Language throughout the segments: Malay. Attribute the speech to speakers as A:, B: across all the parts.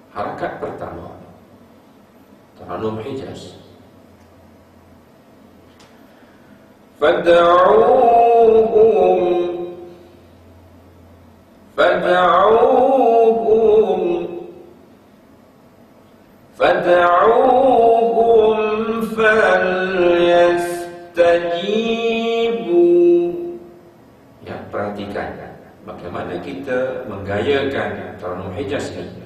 A: Harakat pertama, Taranum Hijaz. Fad'uuhum falyastajibu. Ya, perhatikan bagaimana kita menggayakan Taranum Hijaz ini.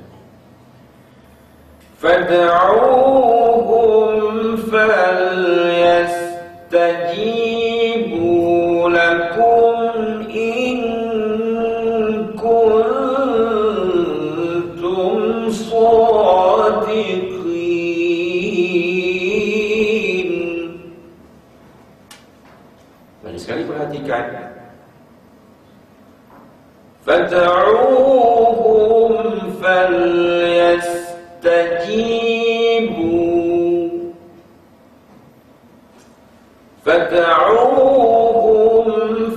A: Fad'uuhum falyastajibu lakum in kuntum shadiqin. Banyak sekali perhatikan. Fad'uuhum falyastajibu. Fad'uuhum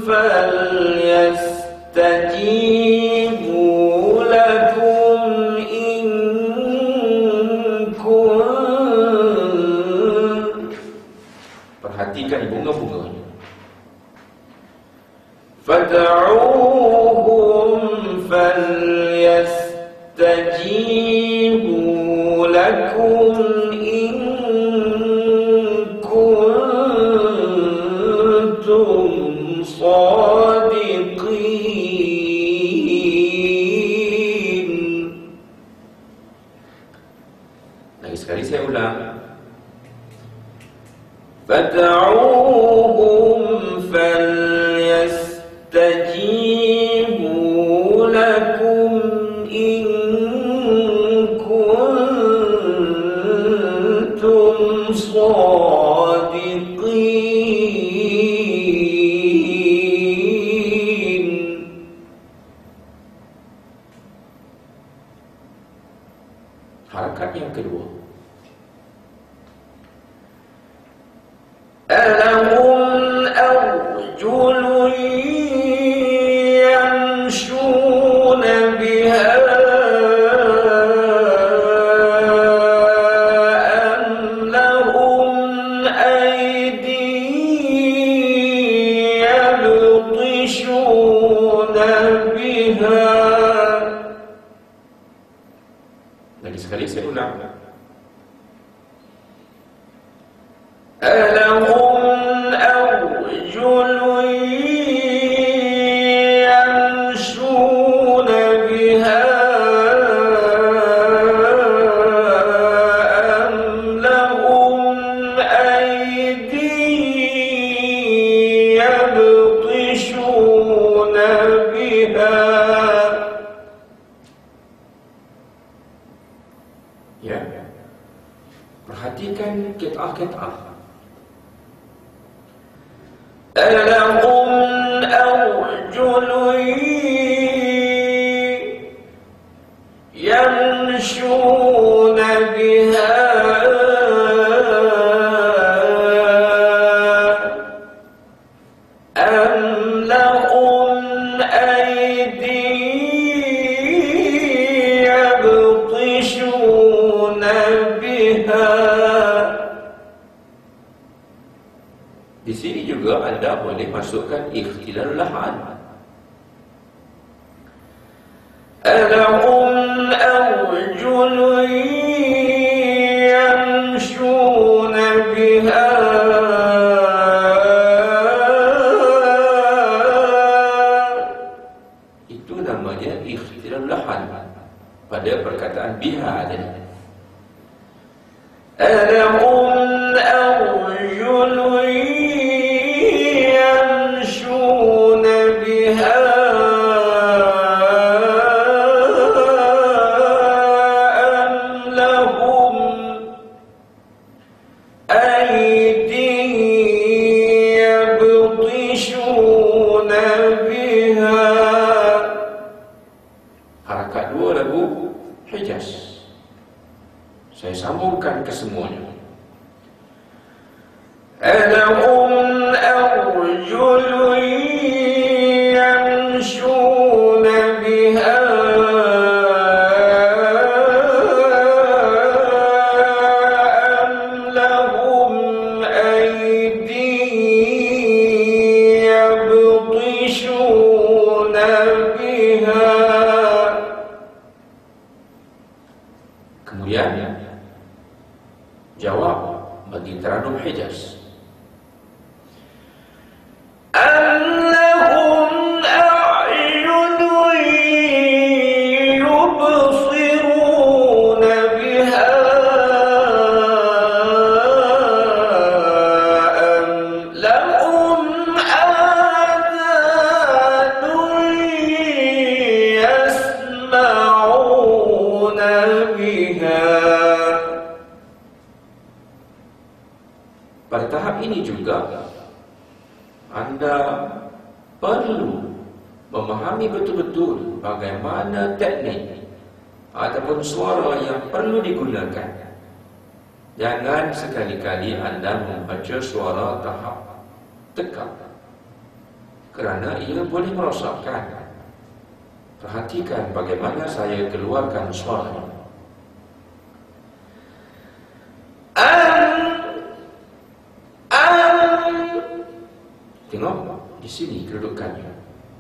A: falyastajibu lakum in kuntum. Perhatikan bunga-bunganya. Fad'uuhum falyastajibu lakum in kuntum shadiqin. Lagi sekali saya ulang. Fad'uuhum falyastajibu lakum in kuntum shadiqin. Harakat yang kedua. Alahum arjulun yamshuna biha am lahum aydin yabtishuna biha. Lagi sekali saya ulang. Alahum arjulun yamshuna biha am lahum aydin yabtishuna biha. Ya, perhatikan qit'ah-qit'ah. Alahum arjulun yamshuna biha am lahum aydin yabtishuna biha. Di sini juga anda boleh masukkan ikhtilal lahan. Alahum arjulun yamshuna biha itu namanya ikhtilal lahan pada perkataan biha tadi. Alahum arjulun yamshuna biha am lahum aydin yabtishuna biha. Harakat dua lagu Hijaz. Saya sambungkan kesemuanya. Alahum arjulun yamshuna biha Kemudian jawab bagi Teranum Hijaz. Pada tahap ini juga anda perlu memahami betul-betul bagaimana teknik ataupun suara yang perlu digunakan. Jangan sekali-kali anda membaca suara tahap tekap, kerana ia boleh merosakkan. Perhatikan bagaimana saya keluarkan suara. Tengok di sini kedudukannya.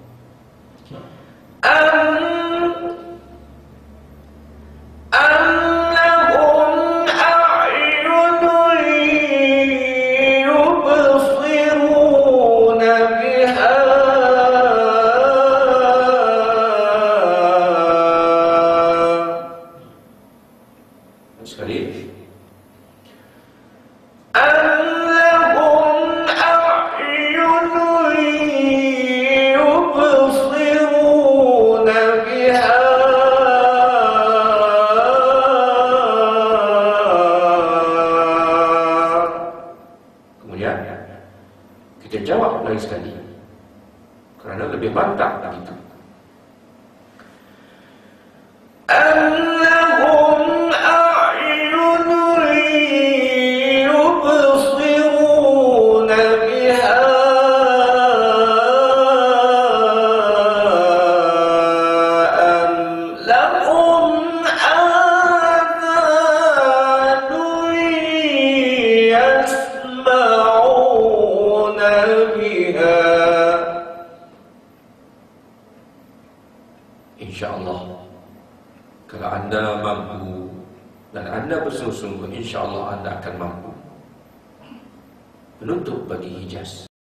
A: Sekali. Kemudian kita jawab lagi sekali, kerana lebih mantap begitu. InsyaAllah, kalau anda mampu dan anda bersungguh-sungguh, insyaAllah anda akan mampu menutup bagi Hijaz.